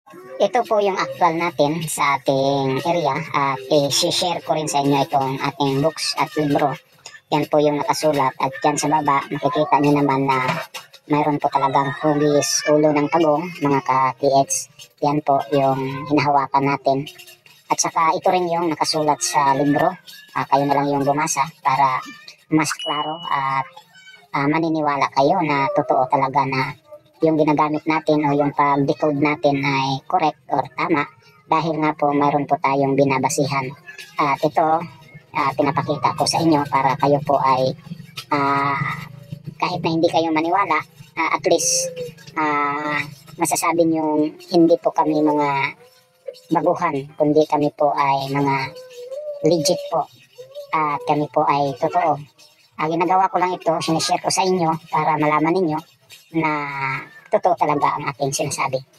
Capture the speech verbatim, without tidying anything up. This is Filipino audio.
Ito po yung actual natin sa ating area at i-share ko rin sa inyo itong ating books at libro. Yan po yung nakasulat at dyan sa baba makikita nyo naman na mayroon po talagang hugis ulo ng tagong mga ka-T H. Yan po yung hinahawakan natin. At saka ito rin yung nakasulat sa libro. Uh, kayo na lang yung bumasa para mas klaro at uh, maniniwala kayo na totoo talaga na yung ginagamit natin o yung pag-decode natin ay correct or tama dahil nga po mayroon po tayong binabasihan. At ito, uh, pinapakita ko sa inyo para kayo po ay uh, kahit na hindi kayo maniwala, uh, at least uh, masasabi nyo hindi po kami mga baguhan, kundi kami po ay mga legit po at kami po ay totoo. Uh, ginagawa ko lang ito, sinishare ko sa inyo para malaman ninyo na totoo talaga ang ating sinasabi.